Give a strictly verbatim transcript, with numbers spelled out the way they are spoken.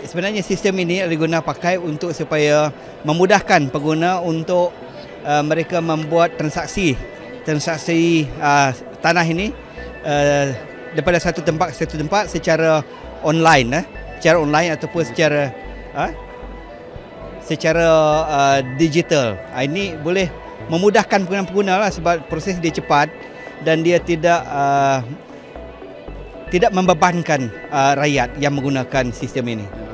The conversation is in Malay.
sebenarnya sistem ini diguna pakai untuk supaya memudahkan pengguna untuk uh, mereka membuat transaksi transaksi uh, tanah ini uh, daripada satu tempat ke satu tempat secara online, eh, secara online ataupun secara uh, secara uh, digital. Uh, ini boleh memudahkan pengguna-pengguna lah sebab proses dia cepat dan dia tidak uh, tidak membebankan uh, rakyat yang menggunakan sistem ini.